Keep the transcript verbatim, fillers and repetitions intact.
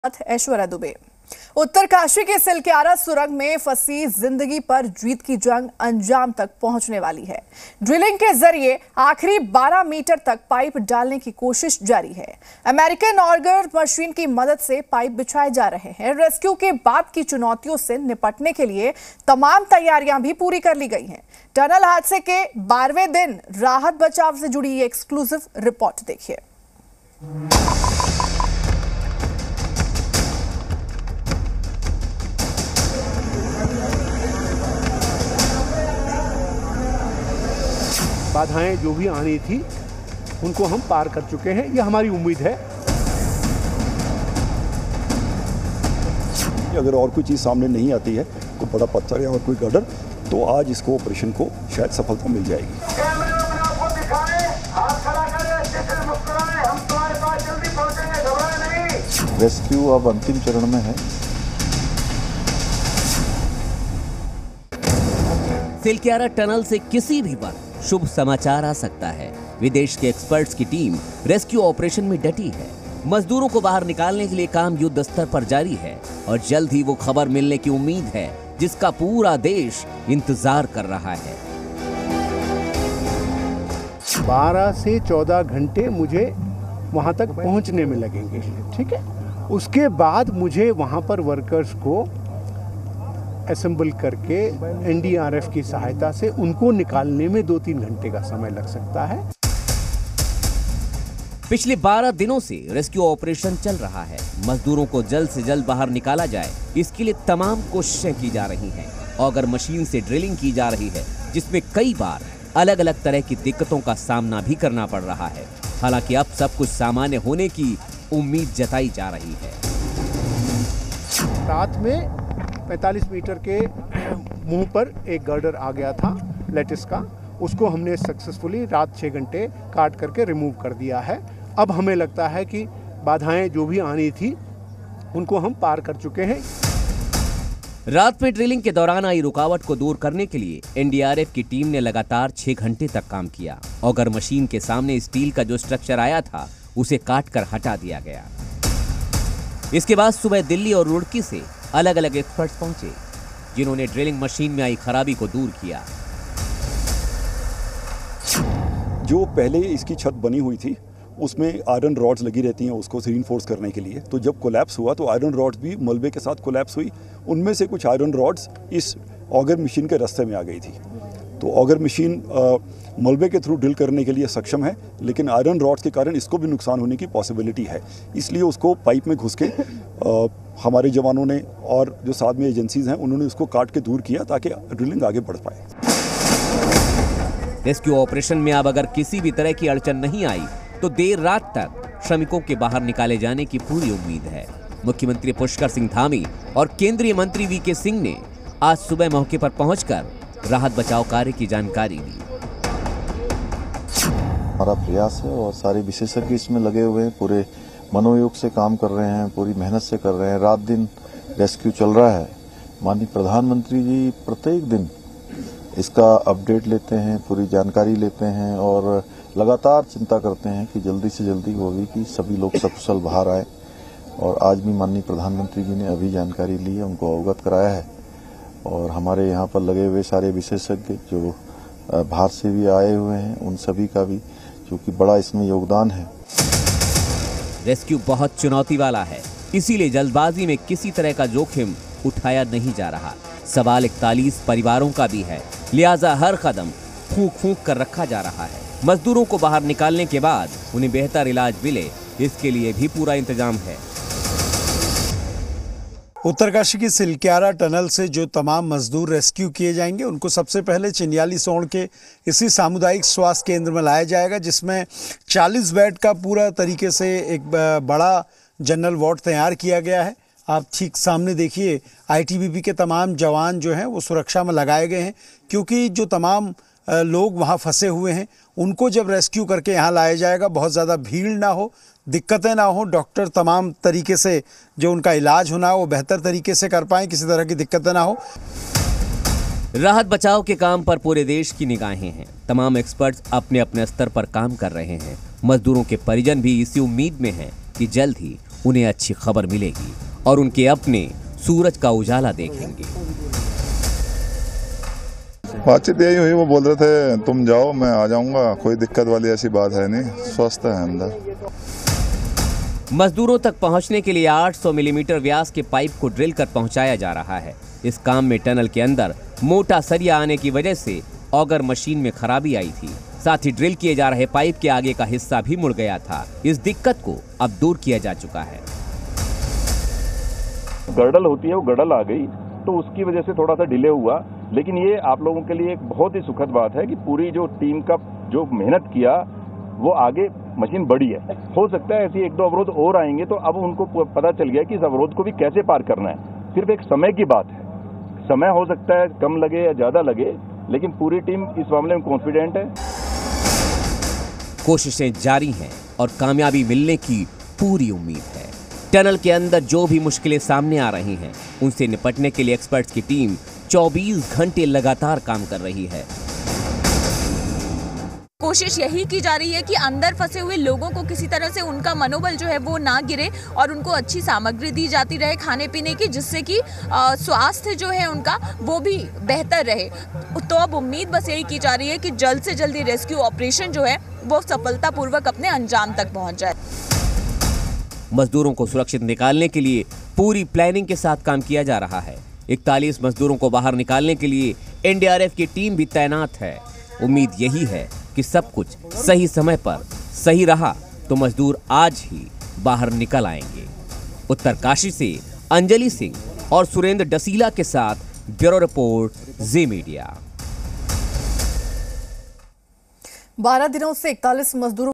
ऐश्वर्या दुबे। उत्तरकाशी के सिलक्यारा सुरंग में फंसी जिंदगी पर जीत की जंग अंजाम तक पहुंचने वाली है। ड्रिलिंग के जरिए आखिरी बारह मीटर तक पाइप डालने की कोशिश जारी है। अमेरिकन ऑगर मशीन की मदद से पाइप बिछाए जा रहे हैं। रेस्क्यू के बाद की चुनौतियों से निपटने के लिए तमाम तैयारियां भी पूरी कर ली गई हैं। टनल हादसे के बारहवें दिन राहत बचाव से जुड़ी ये एक्सक्लूसिव रिपोर्ट देखिए। बाधाएं जो भी आनी थी उनको हम पार कर चुके हैं, ये हमारी उम्मीद है। अगर और कोई चीज़ सामने नहीं आती है, कोई बड़ा पत्थर या और कोई गड्ढर, तो आज इसको ऑपरेशन को शायद सफलता मिल जाएगी। रेस्क्यू अब अंतिम चरण में है। सिलक्यारा टनल से किसी भी वक्त शुभ समाचार आ सकता है। विदेश के एक्सपर्ट्स की टीम रेस्क्यू ऑपरेशन में डटी है। मजदूरों को बाहर निकालने के लिए काम युद्ध स्तर पर जारी है और जल्द ही वो खबर मिलने की उम्मीद है जिसका पूरा देश इंतजार कर रहा है। बारह से चौदह घंटे मुझे वहां तक पहुंचने में लगेंगे, ठीक है। उसके बाद मुझे वहां पर वर्कर्स को असेंबल करके एनडीआरएफ की सहायता से उनको निकालने में दो तीन घंटे का समय लग सकता है। पिछले बारह दिनों से रेस्क्यू ऑपरेशन चल रहा है। मजदूरों को जल्द से जल्द बाहर निकाला जाए, इसके लिए तमाम कोशिशें की जा रही हैं। ऑगर मशीन से ड्रिलिंग की जा रही है, जिसमें कई बार अलग अलग तरह की दिक्कतों का सामना भी करना पड़ रहा है। हालांकि अब सब कुछ सामान्य होने की उम्मीद जताई जा रही है। रात में पैंतालीस मीटर के मुंह पर एक गर्डर आ गया था लेटिस का, उसको हमने सक्सेसफुली रात छः घंटे काट करके रिमूव कर दिया है। अब हमें लगता है कि बाधाएं जो भी आनी थी उनको हम पार कर चुके हैं। रात में ड्रिलिंग के दौरान आई रुकावट को दूर करने के लिए एनडीआरएफ की टीम ने लगातार छह घंटे तक काम किया। ऑगर मशीन के सामने स्टील का जो स्ट्रक्चर आया था उसे काटकर हटा दिया गया। इसके बाद सुबह दिल्ली और रुड़की से अलग अलग एक्सपर्ट्स पहुंचे, जिन्होंने ड्रिलिंग मशीन में आई खराबी को दूर किया। जो पहले इसकी छत बनी हुई थी उसमें आयरन रॉड्स लगी रहती हैं उसको रीइंफोर्स करने के लिए, तो जब कोलैप्स हुआ तो आयरन रॉड्स भी मलबे के साथ कोलैप्स हुई। उनमें से कुछ आयरन रॉड्स इस ऑगर मशीन के रास्ते में आ गई थी। तो ऑगर मशीन मलबे के थ्रू ड्रिल करने के लिए सक्षम है, लेकिन आयरन रॉड्स के कारण इसको भी नुकसान होने की पॉसिबिलिटी है। इसलिए उसको पाइप में घुस के आ, हमारे जवानों ने और जो साथ में एजेंसीज हैं उन्होंने उसको काट के दूर किया ताकि ड्रिलिंग आगे बढ़ पाए। रेस्क्यू ऑपरेशन में अब अगर किसी भी तरह की अड़चन नहीं आई तो देर रात तक श्रमिकों के बाहर निकाले जाने की पूरी उम्मीद है। मुख्यमंत्री पुष्कर सिंह धामी और केंद्रीय मंत्री वी के सिंह ने आज सुबह मौके पर पहुंचकर राहत बचाव कार्य की जानकारी दी। हमारा प्रयास है और सारे विशेषज्ञ इसमें लगे हुए हैं, पूरे मनोयोग से काम कर रहे हैं, पूरी मेहनत से कर रहे हैं। रात दिन रेस्क्यू चल रहा है। माननीय प्रधानमंत्री जी प्रत्येक दिन इसका अपडेट लेते हैं, पूरी जानकारी लेते हैं और लगातार चिंता करते हैं कि जल्दी से जल्दी वो भी कि सभी लोग सकुशल बाहर आए। और आज भी माननीय प्रधानमंत्री जी ने अभी जानकारी ली है, उनको अवगत कराया है। और हमारे यहाँ पर लगे हुए सारे विशेषज्ञ जो बाहर से भी आए हुए हैं उन सभी का भी क्योंकि बड़ा इसमें योगदान है। रेस्क्यू बहुत चुनौती वाला है, इसीलिए जल्दबाजी में किसी तरह का जोखिम उठाया नहीं जा रहा। सवाल इकतालीस परिवारों का भी है, लिहाजा हर कदम फूंक फूंक कर रखा जा रहा है। मजदूरों को बाहर निकालने के बाद उन्हें बेहतर इलाज मिले, इसके लिए भी पूरा इंतजाम है। उत्तरकाशी की सिलक्यारा टनल से जो तमाम मजदूर रेस्क्यू किए जाएंगे उनको सबसे पहले चिन्याली सोड़ के इसी सामुदायिक स्वास्थ्य केंद्र में लाया जाएगा, जिसमें चालीस बेड का पूरा तरीके से एक बड़ा जनरल वार्ड तैयार किया गया है। आप ठीक सामने देखिए, आईटीबीपी के तमाम जवान जो हैं वो सुरक्षा में लगाए गए हैं, क्योंकि जो तमाम लोग वहाँ फंसे हुए हैं उनको जब रेस्क्यू करके यहाँ लाया जाएगा, बहुत ज़्यादा भीड़ ना हो, दिक्कतें ना हो, डॉक्टर तमाम तरीके से जो उनका इलाज होना है वो बेहतर तरीके से कर पाएँ, किसी तरह की दिक्कतें ना हो। राहत बचाव के काम पर पूरे देश की निगाहें हैं। तमाम एक्सपर्ट्स अपने अपने स्तर पर काम कर रहे हैं। मजदूरों के परिजन भी इसी उम्मीद में हैं कि जल्द ही उन्हें अच्छी खबर मिलेगी और उनके अपने सूरज का उजाला देखेंगे। बातचीत यही हुई, वो बोल रहे थे तुम जाओ मैं आ जाऊंगा, कोई दिक्कत वाली ऐसी बात है नहीं, स्वस्थ है अंदर। मजदूरों तक पहुंचने के लिए आठ सौ मिलीमीटर व्यास के पाइप को ड्रिल कर पहुंचाया जा रहा है। इस काम में टनल के अंदर मोटा सरिया आने की वजह से ऑगर मशीन में खराबी आई थी। साथ ही ड्रिल किए जा रहे पाइप के आगे का हिस्सा भी मुड़ गया था। इस दिक्कत को अब दूर किया जा चुका है। गर्डल होती है, वो गर्डल आ गई तो उसकी वजह से थोड़ा सा डिले हुआ, लेकिन ये आप लोगों के लिए एक बहुत ही सुखद बात है कि पूरी जो टीम का जो मेहनत किया वो आगे मशीन बढ़ी है। हो सकता है ऐसी एक दो अवरोध और आएंगे, तो अब उनको पता चल गया कि इस अवरोध को भी कैसे पार करना है। सिर्फ एक समय की बात है, समय हो सकता है कम लगे या ज्यादा लगे, लेकिन पूरी टीम इस मामले में कॉन्फिडेंट है। कोशिशें जारी हैं और कामयाबी मिलने की पूरी उम्मीद है। टनल के अंदर जो भी मुश्किलें सामने आ रही हैं, उनसे निपटने के लिए एक्सपर्ट्स की टीम चौबीस घंटे लगातार काम कर रही है। कोशिश यही की जा रही है कि अंदर फंसे हुए लोगों को किसी तरह से उनका मनोबल जो है वो ना गिरे और उनको अच्छी सामग्री दी जाती रहे खाने पीने की, जिससे कि स्वास्थ्य जो है उनका वो भी बेहतर रहे। तो अब उम्मीद बस यही की जा रही है कि जल्द से जल्द रेस्क्यू ऑपरेशन जो है वो सफलतापूर्वक अपने अंजाम तक पहुंच जाए। मजदूरों को सुरक्षित निकालने के लिए पूरी प्लानिंग के साथ काम किया जा रहा है। इकतालीस मजदूरों को बाहर निकालने के लिए एन डी आर एफ की टीम भी तैनात है। उम्मीद यही है कि सब कुछ सही समय पर सही रहा तो मजदूर आज ही बाहर निकल आएंगे। उत्तरकाशी से अंजलि सिंह और सुरेंद्र डसीला के साथ ब्यूरो रिपोर्ट, जी मीडिया। बारह दिनों से इकतालीस मजदूरों